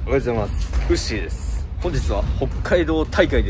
おはようございます。ウッシーです。本日は北海道大会です。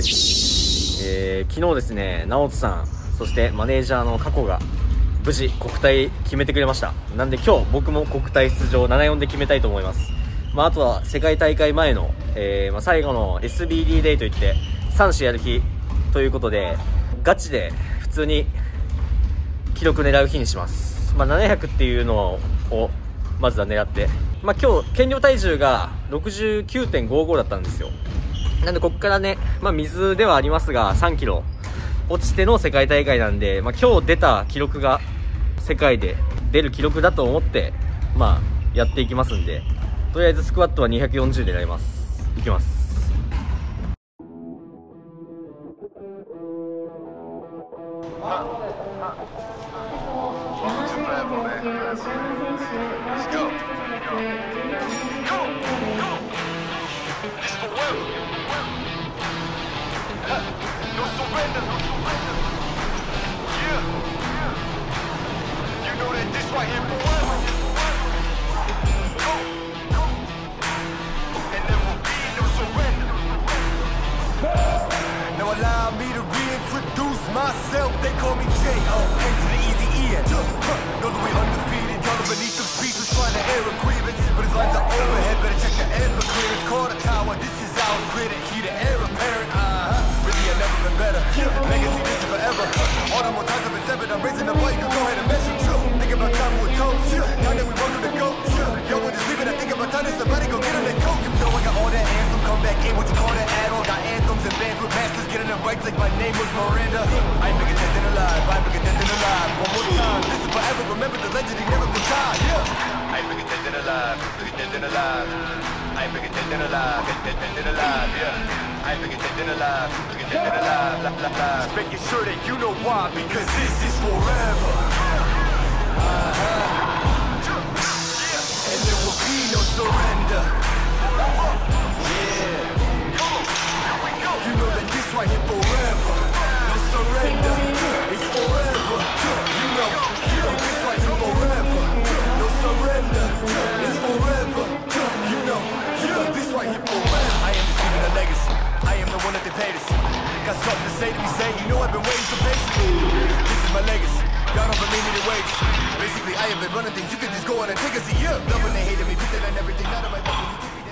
昨日ですね、直人さん、そしてマネージャーの加古が無事国体決めてくれました。なんで今日僕も国体出場74で決めたいと思います。あとは世界大会前の、最後の SBD デイといって3試やる日ということで、ガチで普通に記録狙う日にします。700っていうのをまずは狙って、今日減量体重が 69.55 だったんですよ。なんでここからね、水ではありますが3キロ落ちての世界大会なんで、今日出た記録が世界で出る記録だと思ってやっていきますんで、とりあえずスクワットは240で狙います。いきます。 Allow me to reintroduce myself. They call me J.O.N. to the easy E. Know that we undefeated. Y'all are beneath them speeches trying to air a grievance, but his lines are overhead. Better check the air for clearance. Call the tower. This is our critic. He the heir apparent. Really, I've never been better. Legacy, this is forever. All the more times I've been severed. I'm raising the bar. You can go ahead and measure too. Think about time with toes. Time that we run through the goat. Yo, when just leaving, I think about time that somebody go get on their coat. You know I got all that anthem. Come back in. What you call that add-on? Got anthems and bands with masters. Getting it right like my name was Miranda. I ain't bigger dead than alive. I ain't bigger dead than alive. One more time. This is forever. Remember the legend. He never been tied. I ain't bigger dead than alive. Bigger dead than alive. I ain't bigger dead than alive. Dead than alive. I ain't bigger dead than alive. Bigger dead than alive. Just making sure that you know why. Because this is forever. And there will be no surrender. You know that this right here forever. No surrender. It's forever. You know this right here forever. No surrender. It's forever. You know this right here forever. I am receiving a legacy. I am the one that they paid us. Got something to say to me, say. You know I've been waiting so patiently. This is my legacy. Y'all don't believe me the ways. Basically, I have been running things. You can just go on and take a seat. Loving they hated me, put that on everything. None of my people.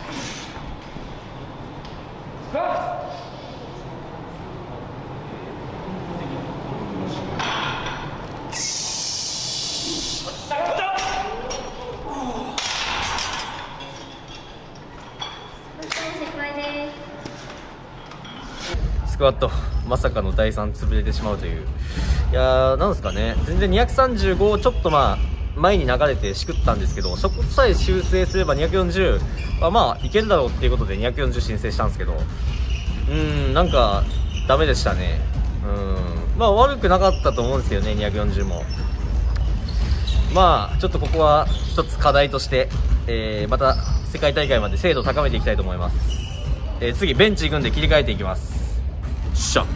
スクワットまさかの第3潰れてしまうという。いやー、なんですかね、全然235をちょっと前に流れてしくったんですけど、そこさえ修正すれば240はいけるだろうっていうことで240申請したんですけど、なんかダメでしたね。悪くなかったと思うんですけどね、240も。ちょっとここは一つ課題として、また世界大会まで精度を高めていきたいと思います。次ベンチ行くんで切り替えていきます。しゃ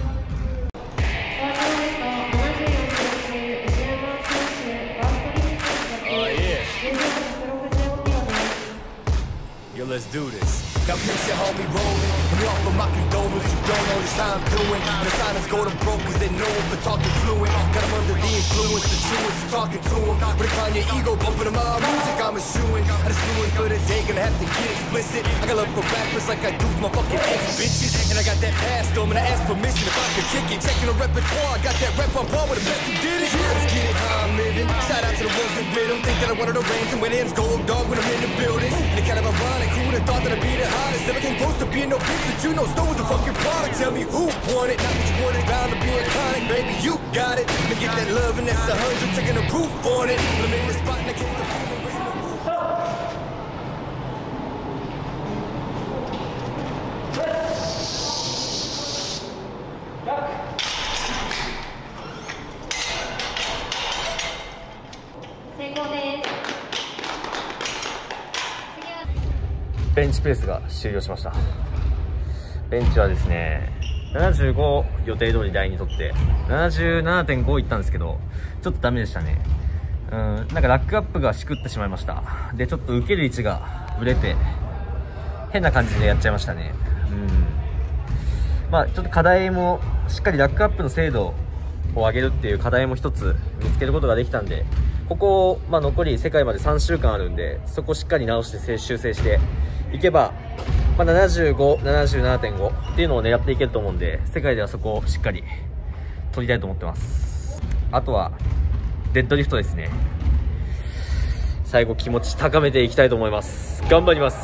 Let's do this. Now picture homie rolling. We offer my condolence. You don't know this how I'm doing. The silence go to broke cause they know I'm for talking fluent. Got them under the influence, the truest, talking to them. But if on your ego, bumping them out, music I'm eschewing. I just doing good a day, gonna have to get explicit. I got love for rappers like I do for my fucking ex-bitches. And I got that ass though, and I ask permission if I could kick it. Checking the repertoire, I got that rep on par with the best who did it. Let's get it how I'm living. Shout out to the ones that with them. Think that I wanted to range and when hands go dog when I'm in the building. And it kind of ironic, who would've thought that I'd be the hottest? Never came close to being no bitch, but you know Snow was the fucking product. Tell me who won it, not what you wanted, bound to be iconic. Baby, you got it. Let me get that love and that's 100, taking the proof on it. I'm in the spot and I can't the feeling, raise my roof. Back. ベンチプレスが終了しました。ベンチはですね、75予定通り台に取って 77.5 いったんですけど、ちょっとダメでしたね。なんかラックアップがしくってしまいました。でちょっと受ける位置がぶれて、 変な感じでやっちゃいましたね。まあちょっと課題もしっかりラックアップの精度を上げるっていう課題も一つ見つけることができたんで、ここ、まあ、残り世界まで3週間あるんで、そこをしっかり直して修正していけば、まあ、75、77.5 っていうのを狙っていけると思うんで、世界ではそこをしっかり取りたいと思ってます。あとはデッドリフトですね。最後気持ち高めていきたいと思います。頑張ります。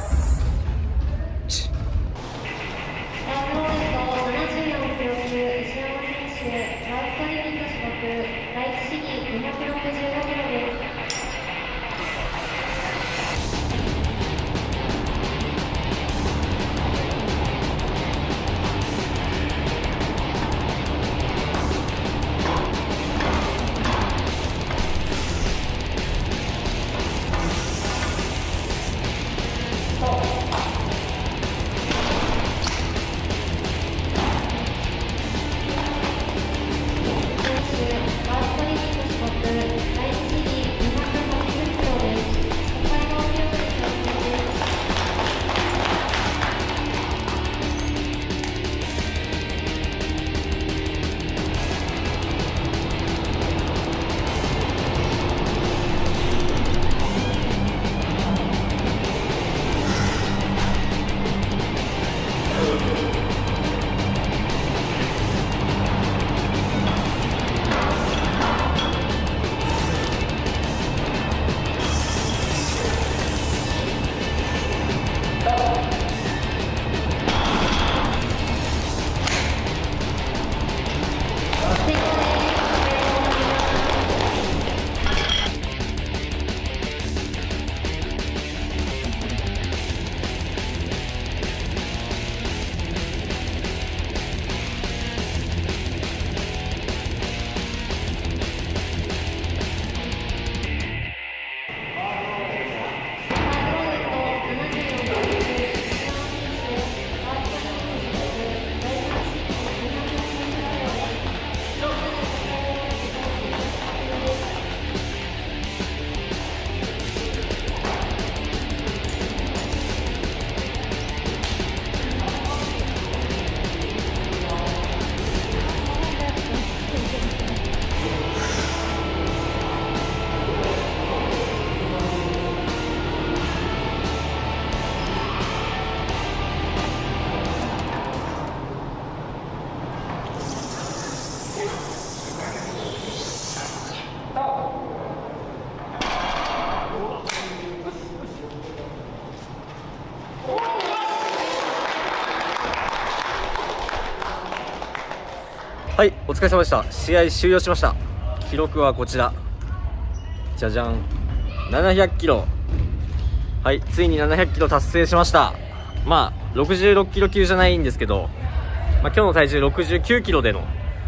はい、お疲れ様でした。試合終了しました。記録はこちら、じゃじゃん、700キロ。はい、ついに700キロ達成しました。まあ66キロ級じゃないんですけど、まあ、今日の体重69キロでの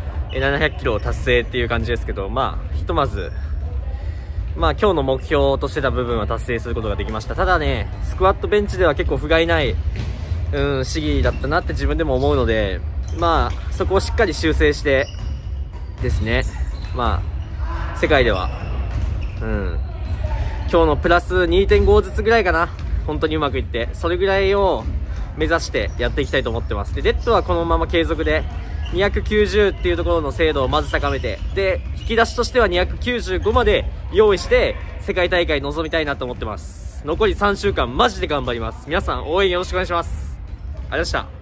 700キロ達成っていう感じですけど、まあひとまず、まあ今日の目標としてた部分は達成することができました。ただね、スクワットベンチでは結構不甲斐ない試技だったなって自分でも思うので、まあそこをしっかり修正してですね、まあ世界では今日のプラス 2.5 ずつぐらいかな、本当にうまくいって、それぐらいを目指してやっていきたいと思ってます。で、デッドはこのまま継続で290っていうところの精度をまず高めて、で引き出しとしては295まで用意して世界大会に臨みたいなと思ってます。残り3週間マジで頑張ります。皆さん応援よろしくお願いします。ありがとうございました。